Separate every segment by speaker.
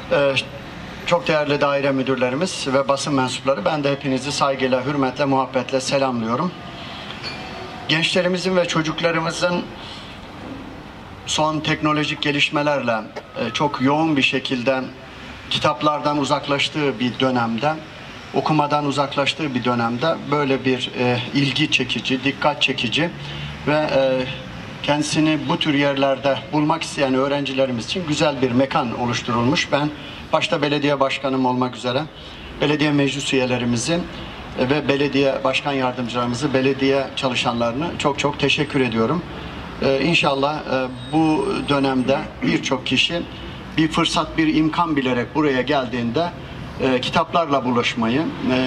Speaker 1: Çok değerli daire müdürlerimiz ve basın mensupları, ben de hepinizi saygıyla, hürmetle, muhabbetle selamlıyorum. Gençlerimizin ve çocuklarımızın son teknolojik gelişmelerle çok yoğun bir şekilde kitaplardan uzaklaştığı bir dönemde, okumadan uzaklaştığı bir dönemde böyle bir ilgi çekici, dikkat çekici ve kendisini bu tür yerlerde bulmak isteyen öğrencilerimiz için güzel bir mekan oluşturulmuş. Ben başta belediye başkanım olmak üzere belediye meclis üyelerimizi ve belediye başkan yardımcılarımızı, belediye çalışanlarını çok teşekkür ediyorum. İnşallah bu dönemde birçok kişi bir fırsat, bir imkan bilerek buraya geldiğinde kitaplarla buluşmayı,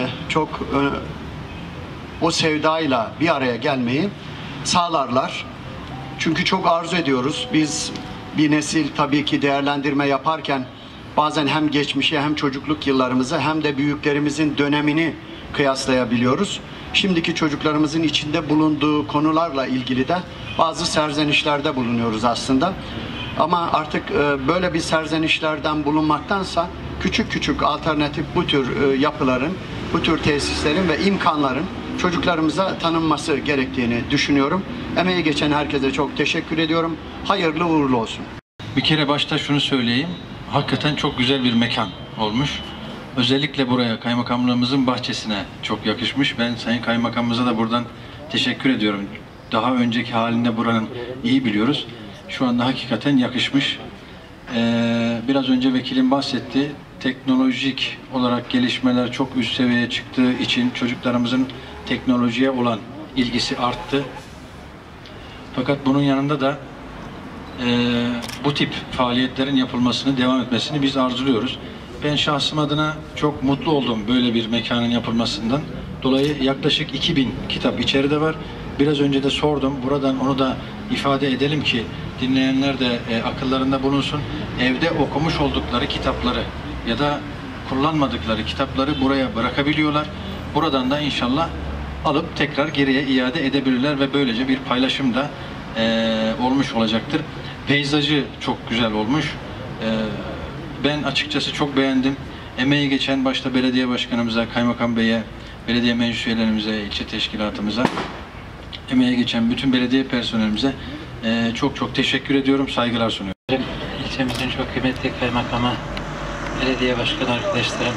Speaker 1: o sevdayla bir araya gelmeyi sağlarlar. Çünkü çok arzu ediyoruz. Biz bir nesil tabii ki değerlendirme yaparken bazen hem geçmişi hem çocukluk yıllarımızı hem de büyüklerimizin dönemini kıyaslayabiliyoruz. Şimdiki çocuklarımızın içinde bulunduğu konularla ilgili de bazı serzenişlerde bulunuyoruz aslında. Ama artık böyle bir serzenişlerden bulunmaktansa küçük alternatif bu tür yapıların, bu tür tesislerin ve imkanların çocuklarımıza tanınması gerektiğini düşünüyorum. Emeği geçen herkese çok teşekkür ediyorum. Hayırlı uğurlu olsun.
Speaker 2: Bir kere başta şunu söyleyeyim. Hakikaten çok güzel bir mekan olmuş. Özellikle buraya kaymakamlığımızın bahçesine çok yakışmış. Ben Sayın Kaymakamımıza da buradan teşekkür ediyorum. Daha önceki halinde buranın iyi biliyoruz. Şu anda hakikaten yakışmış. Biraz önce vekilim bahsetti. Teknolojik olarak gelişmeler çok üst seviyeye çıktığı için çocuklarımızın teknolojiye olan ilgisi arttı. Fakat bunun yanında da bu tip faaliyetlerin yapılmasını, devam etmesini biz arzuluyoruz. Ben şahsım adına çok mutlu oldum böyle bir mekanın yapılmasından. Dolayı yaklaşık 2000 kitap içeride var. Biraz önce de sordum. Buradan onu da ifade edelim ki dinleyenler de akıllarında bulunsun. Evde okumuş oldukları kitapları ya da kullanmadıkları kitapları buraya bırakabiliyorlar. Buradan da inşallah alıp tekrar geriye iade edebilirler ve böylece bir paylaşım da olmuş olacaktır. Peyzajı çok güzel olmuş. Ben açıkçası çok beğendim. Emeği geçen başta belediye başkanımıza, kaymakam beye, belediye meclis üyelerimize, ilçe teşkilatımıza, emeği geçen bütün belediye personelimize çok teşekkür ediyorum, saygılar sunuyorum.
Speaker 3: İlçemizin çok kıymetli kaymakamı, belediye başkanı arkadaşlarım,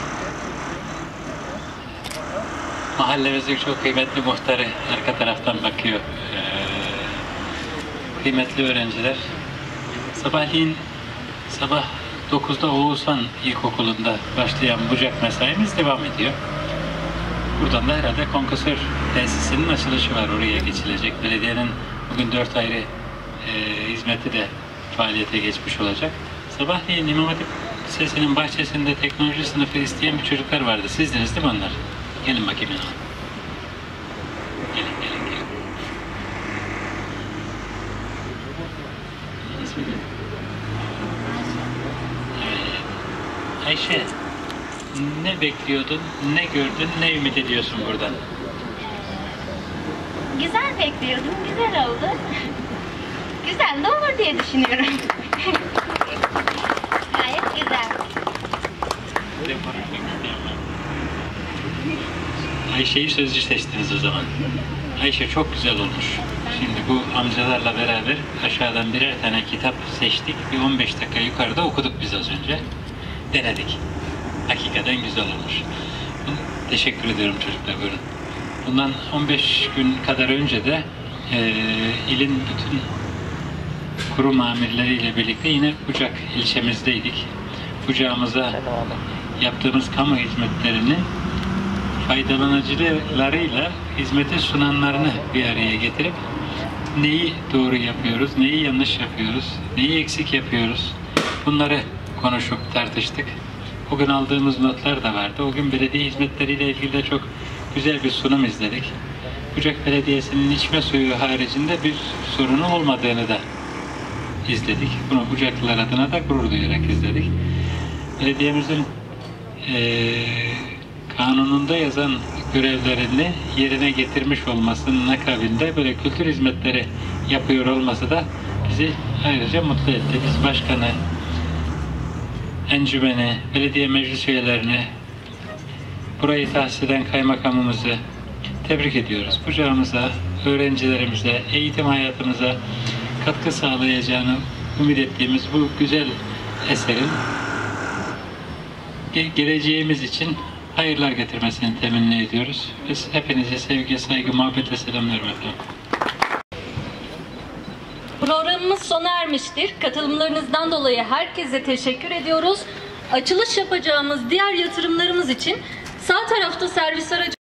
Speaker 3: mahallemizin çok kıymetli muhtarı arka taraftan bakıyor. Kıymetli öğrenciler, sabah 9'da Oğuzhan İlkokulu'nda başlayan bucak mesaimiz devam ediyor. Buradan da herhalde konküsör tesisinin açılışı var, oraya geçilecek. Belediyenin bugün 4 ayrı hizmeti de faaliyete geçmiş olacak. Sabahleyin İmam Hatip Lisesi'nin bahçesinde teknoloji sınıfı isteyen bir çocuklar vardı. Sizdiniz değil mi onlar? Gelin bakayım yanıma. Gelin. Ayşe, ne bekliyordun, ne gördün, ne ümit ediyorsun buradan?
Speaker 4: Güzel bekliyordum, güzel oldu. Güzel de olur diye düşünüyorum. Gayet güzel.
Speaker 3: Ayşe'yi sözcü seçtiniz o zaman. Ayşe çok güzel olmuş. Şimdi bu amcalarla beraber aşağıdan birer tane kitap seçtik. Bir 15 dakika yukarıda okuduk biz az önce. Denedik. Hakikaten güzel olmuş. Teşekkür ediyorum çocuklar, buyurun. Bundan 15 gün kadar önce de ilin bütün kurum amirleriyle birlikte yine Bucak ilçemizdeydik. Bucağımıza yaptığımız kamu hizmetlerini faydalanıcılarıyla hizmete sunanlarını bir araya getirip neyi doğru yapıyoruz, neyi yanlış yapıyoruz, neyi eksik yapıyoruz, bunları konuşup tartıştık. O gün aldığımız notlar da vardı. O gün belediye hizmetleriyle ilgili de çok güzel bir sunum izledik. Bucak Belediyesi'nin içme suyu haricinde bir sorunu olmadığını da izledik. Bunu Bucaklılar adına da gurur duyarak izledik. Belediyemizin kanununda yazan görevlerini yerine getirmiş olmasının akabinde böyle kültür hizmetleri yapıyor olması da bizi ayrıca mutlu etti. Biz başkanı encümeni, belediye meclis üyelerini, burayı tahsis eden kaymakamımızı tebrik ediyoruz. Bu camımıza, öğrencilerimize, eğitim hayatımıza katkı sağlayacağını ümit ettiğimiz bu güzel eserin geleceğimiz için hayırlar getirmesini temenni ediyoruz. Biz hepinize sevgi, saygı, muhabbetle selamlıyorum efendim.
Speaker 5: Programımız sona ermiştir. Katılımlarınızdan dolayı herkese teşekkür ediyoruz. Açılış yapacağımız diğer yatırımlarımız için sağ tarafta servis aracı